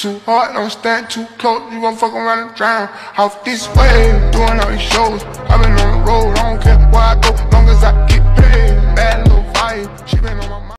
too hard, don't stand too close, you gon' fuck around and drown. Off this way, doing all these shows, I been on the road, I don't care where I go.